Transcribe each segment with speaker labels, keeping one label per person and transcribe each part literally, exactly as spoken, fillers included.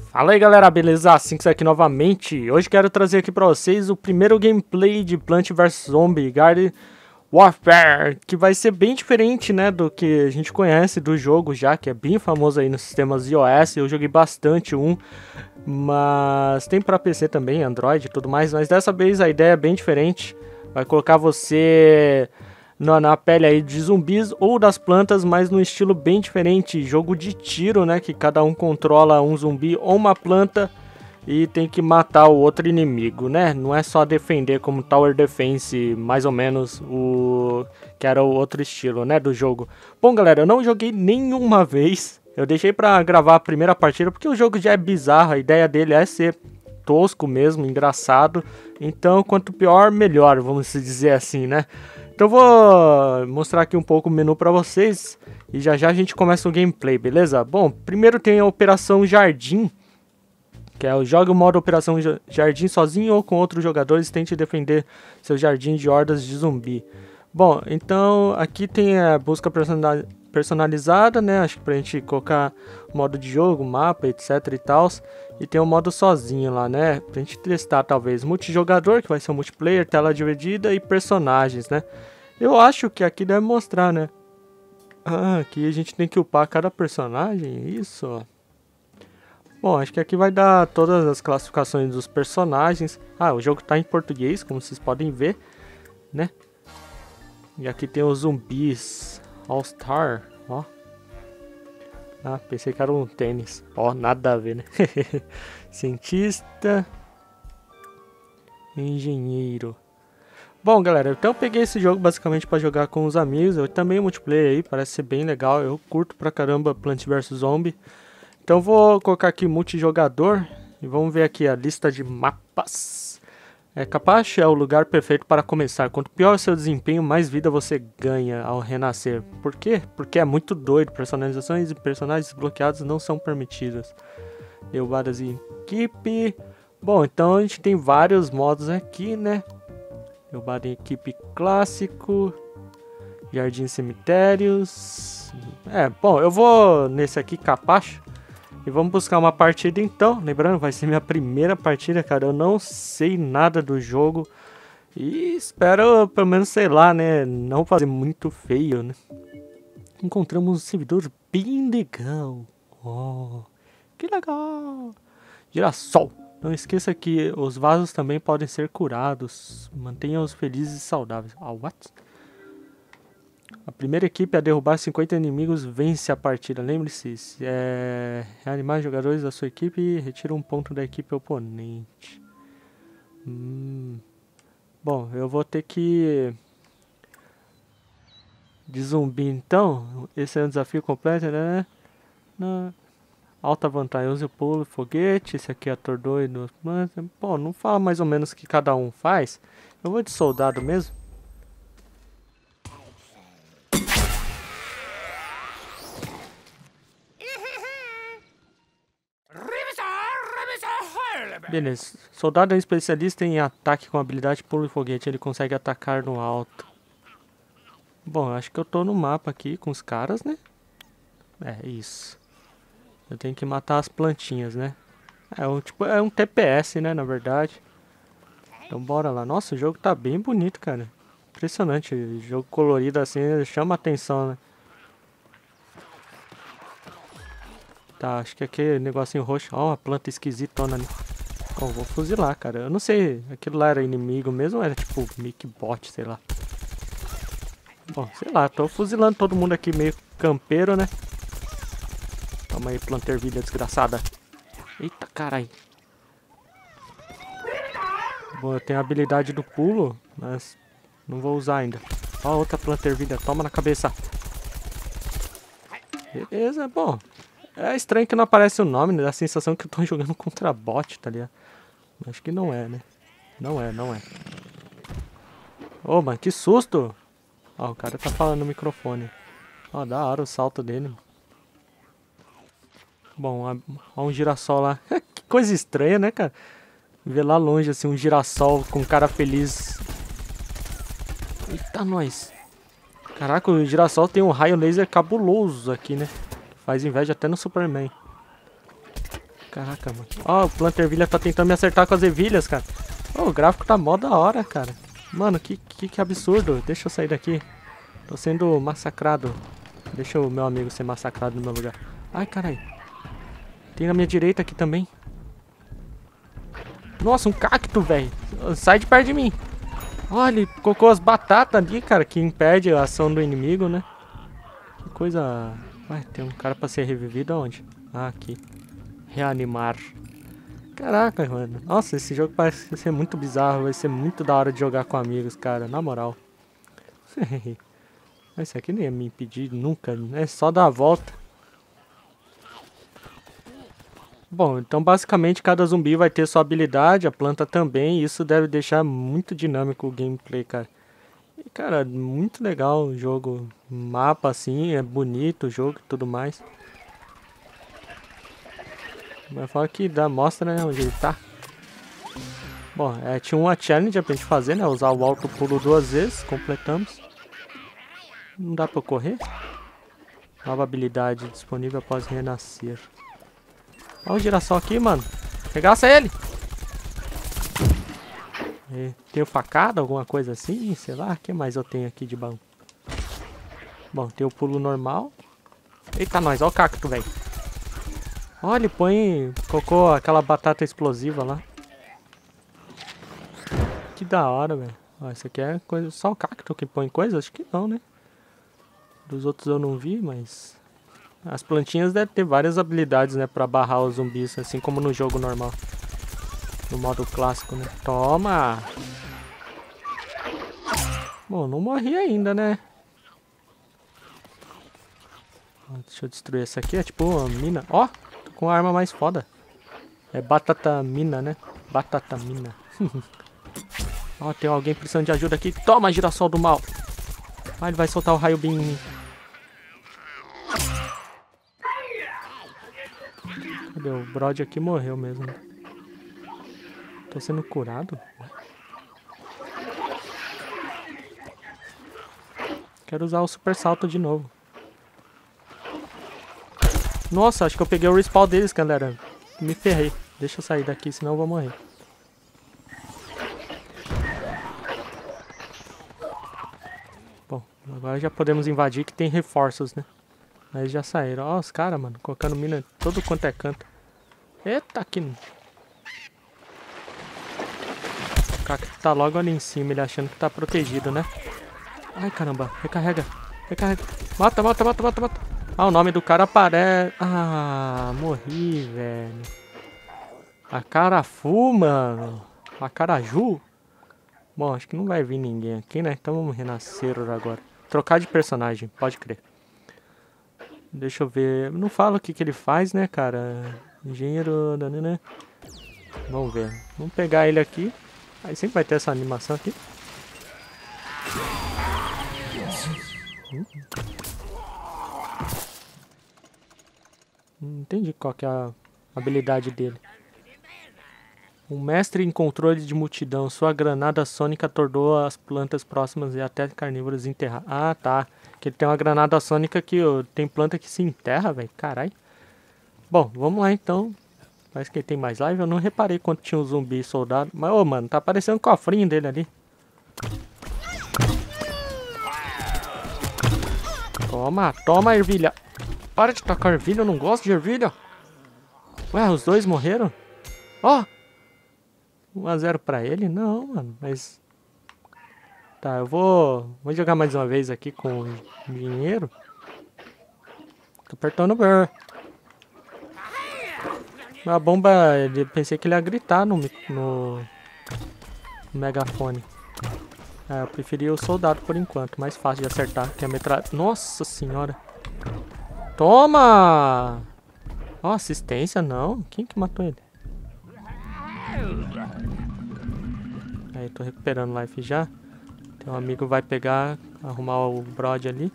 Speaker 1: Fala aí galera, beleza? Cinco aqui novamente. Hoje quero trazer aqui pra vocês o primeiro gameplay de Plants versus. Zombie Garden Warfare, que vai ser bem diferente, né, do que a gente conhece do jogo já, que é bem famoso aí nos sistemas iOS. Eu joguei bastante um, mas tem pra P C também, Android e tudo mais, mas dessa vez a ideia é bem diferente. Vai colocar você na, na pele aí de zumbis ou das plantas, mas num estilo bem diferente, jogo de tiro, né, que cada um controla um zumbi ou uma planta e tem que matar o outro inimigo, né? Não é só defender como Tower Defense, mais ou menos, o que era o outro estilo, né, do jogo. Bom, galera, eu não joguei nenhuma vez. Eu deixei pra gravar a primeira partida porque o jogo já é bizarro. A ideia dele é ser tosco mesmo, engraçado. Então, quanto pior, melhor, vamos dizer assim, né? Então eu vou mostrar aqui um pouco o menu pra vocês e já já a gente começa o gameplay, beleza? Bom, primeiro tem a Operação Jardim, que é o jogue o modo Operação Jardim sozinho ou com outros jogadores, tente defender seu jardim de hordas de zumbi. Bom, então aqui tem a busca personalizada, né? Acho que pra gente colocar modo de jogo, mapa, etc e tal. E tem o modo sozinho lá, né? Pra gente testar talvez multijogador, que vai ser o multiplayer, tela dividida e personagens, né? Eu acho que aqui deve mostrar, né? Ah, aqui a gente tem que upar cada personagem, isso, ó. Bom, acho que aqui vai dar todas as classificações dos personagens. Ah, o jogo tá em português, como vocês podem ver, né? E aqui tem os zumbis All Star, ó. Ah, pensei que era um tênis. Ó, nada a ver, né? Cientista. Engenheiro. Bom, galera, então eu peguei esse jogo basicamente para jogar com os amigos. Eu também multiplayer aí, parece ser bem legal. Eu curto pra caramba Plants versus. Zombie. Então vou colocar aqui multijogador e vamos ver aqui a lista de mapas. É, Capacho é o lugar perfeito para começar. Quanto pior o seu desempenho, mais vida você ganha ao renascer. Por quê? Porque é muito doido. Personalizações e personagens desbloqueados não são permitidas. Derrubadas em equipe. Bom, então a gente tem vários modos aqui, né? Derrubada em equipe clássico. Jardim cemitérios. É, bom, eu vou nesse aqui, Capacho. E vamos buscar uma partida então. Lembrando, vai ser minha primeira partida, cara. Eu não sei nada do jogo. E espero, pelo menos, sei lá, né? Não fazer muito feio, né? Encontramos um servidor bem legal. Oh, que legal. Girassol. Não esqueça que os vasos também podem ser curados. Mantenha-os felizes e saudáveis. Ah, what? A primeira equipe a derrubar cinquenta inimigos vence a partida. Lembre-se, é, reanimar jogadores da sua equipe e retira um ponto da equipe oponente. Hum. Bom, eu vou ter que... De zumbi então. Esse é um desafio completo, né? Na... Alta vantagem, use o pulo, foguete. Esse aqui é atordoe. Bom, não fala mais ou menos o que cada um faz. Eu vou de soldado mesmo. Beleza, soldado é especialista em ataque com habilidade pulo e foguete, ele consegue atacar no alto. Bom, acho que eu tô no mapa aqui com os caras, né? É, isso. Eu tenho que matar as plantinhas, né? É um, tipo, é um T P S, né, na verdade. Então bora lá. Nossa, o jogo tá bem bonito, cara. Impressionante, o jogo colorido assim chama a atenção, né? Tá, acho que aqui é negocinho roxo. Ó, uma planta esquisitona ali. Bom, vou fuzilar, cara. Eu não sei, aquilo lá era inimigo mesmo ou era tipo meio que bot, sei lá. Bom, sei lá, tô fuzilando todo mundo aqui meio campeiro, né? Toma aí, planta ervilha desgraçada. Eita, carai. Bom, eu tenho a habilidade do pulo, mas não vou usar ainda. Ó, outra planta ervilha, toma na cabeça. Beleza, bom. É estranho que não aparece o nome, né? Dá a sensação que eu tô jogando contra bot, tá ligado? Acho que não é, né? Não é, não é. Ô, oh, mano, que susto! Ó, o cara tá falando no microfone. Ó, da hora o salto dele. Bom, ó um girassol lá. Que coisa estranha, né, cara? Ver lá longe, assim, um girassol com um cara feliz. Eita, nós! Caraca, o girassol tem um raio laser cabuloso aqui, né? Faz inveja até no Superman. Caraca, mano. Ó, o Planta Ervilha tá tentando me acertar com as ervilhas, cara. Ó, o gráfico tá mó da hora, cara. Mano, que, que, que absurdo. Deixa eu sair daqui. Tô sendo massacrado. Deixa o meu amigo ser massacrado no meu lugar. Ai, caralho. Tem na minha direita aqui também. Nossa, um cacto, velho. Sai de perto de mim. Olha, ele colocou as batatas ali, cara, que impede a ação do inimigo, né? Que coisa... Ué, tem um cara pra ser revivido aonde? Ah, aqui. Reanimar. Caraca, mano. Nossa, esse jogo parece ser muito bizarro. Vai ser muito da hora de jogar com amigos, cara. Na moral. Esse aqui nem ia me impedir nunca. É só dar a volta. Bom, então basicamente cada zumbi vai ter sua habilidade. A planta também. E isso deve deixar muito dinâmico o gameplay, cara. E, cara, muito legal o jogo. Mapa assim, é bonito o jogo e tudo mais. Mas fala que dá, mostra, né, onde ele tá. Bom, é, tinha uma challenge pra gente fazer, né? Usar o alto pulo duas vezes, completamos. Não dá pra correr? Nova habilidade disponível após renascer. Olha o girassol aqui, mano. Regaça ele! E, tem facada, alguma coisa assim? Sei lá, o que mais eu tenho aqui de bom? Bom, tem o pulo normal. Eita, nós, olha o cacto, velho. Olha, ele põe... Colocou aquela batata explosiva lá. Que da hora, velho. Isso aqui é coisa... Só o cacto que põe coisa? Acho que não, né? Dos outros eu não vi, mas... As plantinhas devem ter várias habilidades, né? Pra barrar os zumbis, assim como no jogo normal. No modo clássico, né? Toma! Bom, não morri ainda, né? Deixa eu destruir essa aqui. É tipo uma mina. Ó! Tô com a arma mais foda. É batata mina, né? Batata mina. Ó, tem alguém precisando de ajuda aqui. Toma, girassol do mal! Ah, ele vai soltar o raio beam em mim. Cadê? O Brody aqui morreu mesmo. Tô sendo curado? Quero usar o super salto de novo. Nossa, acho que eu peguei o respawn deles, galera. Me ferrei. Deixa eu sair daqui, senão eu vou morrer. Bom, agora já podemos invadir, que tem reforços, né? Mas já saíram. Ó, os caras, mano, colocando mina todo quanto é canto. Eita, que... O cara que tá logo ali em cima, ele achando que tá protegido, né? Ai, caramba. Recarrega. Recarrega. Mata, mata, mata, mata, mata. Ah, o nome do cara aparece... Ah, morri, velho. A Carafu, mano. A Caraju. Bom, acho que não vai vir ninguém aqui, né? Então vamos renascer agora. Trocar de personagem, pode crer. Deixa eu ver. Não fala o que, que ele faz, né, cara? Engenheiro... Né? Vamos ver. Vamos pegar ele aqui. Aí sempre vai ter essa animação aqui. Hum. Não entendi qual que é a habilidade dele. Um mestre em controle de multidão. Sua granada sônica tornou as plantas próximas e até carnívoros enterrar. Ah, tá. Que ele tem uma granada sônica que ó, tem planta que se enterra, velho. Caralho. Bom, vamos lá então. Parece que ele tem mais live. Eu não reparei quanto tinha um zumbi soldado. Mas, ô, mano, tá aparecendo um cofrinho dele ali. Toma, toma, ervilha. Para de tacar ervilha, eu não gosto de ervilha. Ué, os dois morreram? Ó! um a zero pra ele? Não, mano, mas... Tá, eu vou... Vou jogar mais uma vez aqui com dinheiro. Tô apertando o B. A bomba, eu pensei que ele ia gritar no, no, no megafone. É, eu preferia o soldado por enquanto, mais fácil de acertar que a metralha. Nossa senhora! Toma! Ó, oh, assistência não? Quem que matou ele? Aí, tô recuperando life já. Tem um amigo vai pegar, arrumar o Brody ali.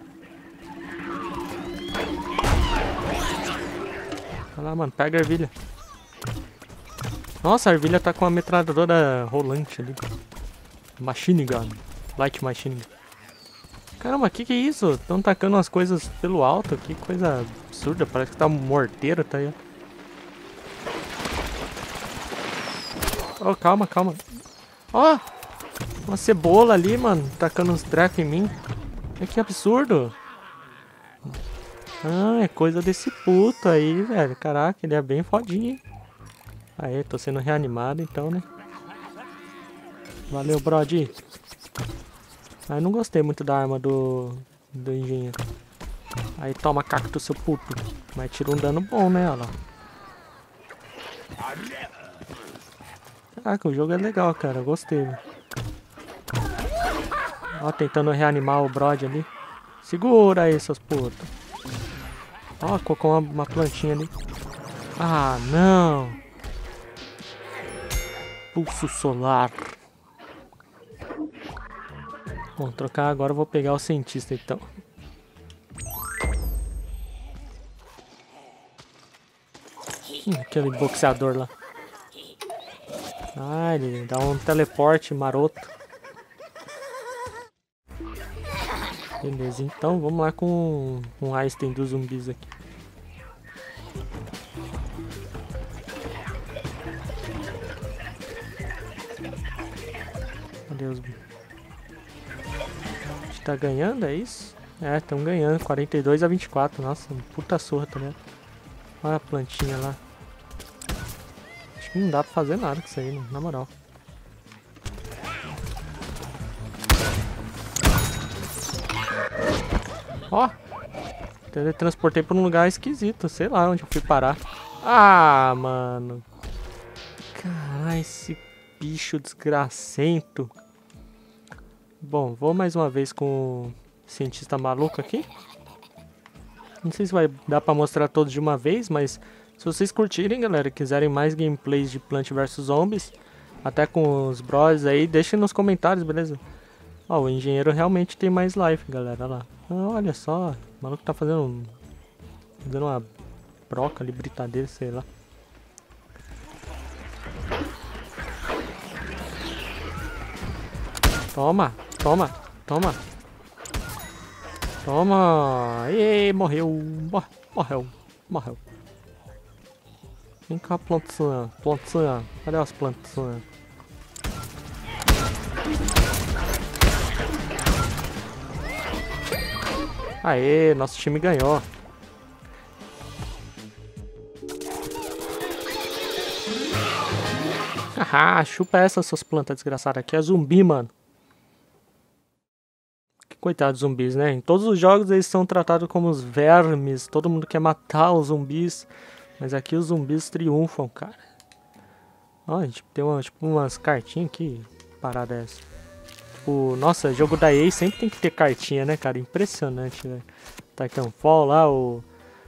Speaker 1: Vai lá, mano, pega a ervilha. Nossa, a ervilha tá com a metralhadora rolante ali. Machine gun. Light machine gun. Caramba, que que é isso? Estão tacando as coisas pelo alto. Que coisa absurda. Parece que tá um morteiro, tá aí. Oh, calma, calma. Ó, oh, uma cebola ali, mano, tacando uns trecos em mim. Que absurdo. Ah, é coisa desse puto aí, velho. Caraca, ele é bem fodinho, hein? Aí, tô sendo reanimado então, né? Valeu, Brody. Aí, não gostei muito da arma do, do engenheiro. Aí, toma cacto, seu puto. Mas tira um dano bom, né? Olha lá. Caraca, o jogo é legal, cara. Eu gostei. Ó, tentando reanimar o Brody ali. Segura aí, seus putos. Ó, colocou uma, uma plantinha ali. Ah, não. Pulso solar. Bom, trocar agora eu vou pegar o cientista então. Hum, aquele boxeador lá. Ah, ele dá um teleporte maroto. Beleza, então vamos lá com um Einstein dos zumbis aqui. Cadê os... A gente tá ganhando, é isso? É, estão ganhando, quarenta e dois a vinte e quatro. Nossa, puta surra, tá ligado? Olha a plantinha lá. Acho que não dá pra fazer nada com isso aí, na moral. Ó, teletransportei pra um lugar esquisito, sei lá onde eu fui parar. Ah, mano. Caralho, esse bicho desgracento. Bom, vou mais uma vez com o cientista maluco aqui. Não sei se vai dar pra mostrar todos de uma vez, mas se vocês curtirem, galera, quiserem mais gameplays de Plants versus. Zombies, até com os bros aí, deixem nos comentários, beleza? Ó, o engenheiro realmente tem mais life, galera, olha lá. Ah, olha só, o maluco tá fazendo um, fazendo uma broca ali, britadeira, sei lá. Toma, toma, toma. Toma. Ei, morreu. Morreu, morreu. Vem cá, plantinha, plantinha. Cadê as plantinhas? Aê, nosso time ganhou. Haha, chupa essa, suas plantas desgraçadas. Aqui é zumbi, mano. Coitados dos zumbis, né? Em todos os jogos eles são tratados como os vermes. Todo mundo quer matar os zumbis. Mas aqui os zumbis triunfam, cara. Ó, a gente tem uma, tipo, umas cartinhas aqui. Parada essa. Tipo, nossa, jogo da E A sempre tem que ter cartinha, né, cara? Impressionante, velho. Titanfall lá, o...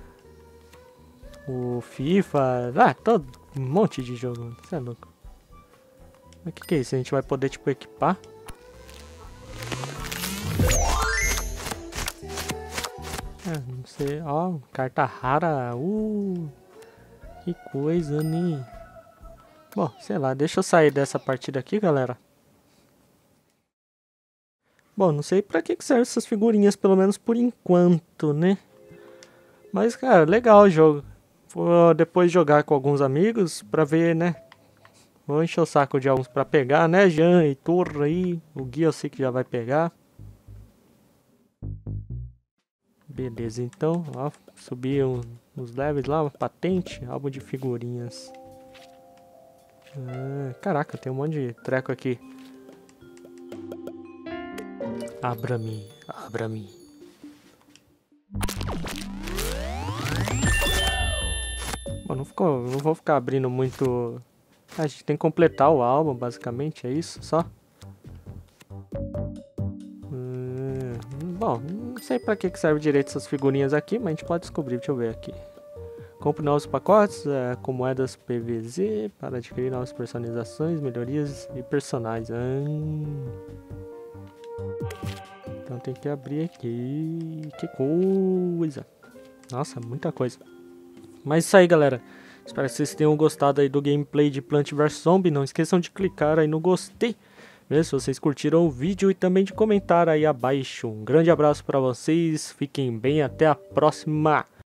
Speaker 1: O FIFA... Ah, todo... Um monte de jogo. Você é louco. Mas o que que é isso? A gente vai poder, tipo, equipar? Ah, não sei. Ó, carta rara. Uh, que coisa, né? Bom, sei lá. Deixa eu sair dessa partida aqui, galera. Bom, não sei pra que servem essas figurinhas, pelo menos por enquanto, né? Mas, cara, legal o jogo. Vou depois jogar com alguns amigos pra ver, né? Vou encher o saco de alguns pra pegar, né, Jean e Turra aí. O Gui eu sei que já vai pegar. Beleza, então, ó, subi um, uns levels lá, uma patente, álbum de figurinhas. Ah, caraca, tem um monte de treco aqui. Abra-me, abra-me. Bom, não, ficou, não vou ficar abrindo muito... A gente tem que completar o álbum, basicamente, é isso só? Hum, bom, não sei pra que serve direito essas figurinhas aqui, mas a gente pode descobrir, deixa eu ver aqui. Compre novos pacotes é, com moedas P V Z para adquirir novas personalizações, melhorias e personagens. Hum. Então tem que abrir aqui. Que coisa! Nossa, muita coisa. Mas isso aí, galera. Espero que vocês tenham gostado aí do gameplay de Plants versus. Zombies. Não esqueçam de clicar aí no gostei, mesmo se vocês curtiram o vídeo, e também de comentar aí abaixo. Um grande abraço para vocês. Fiquem bem, até a próxima.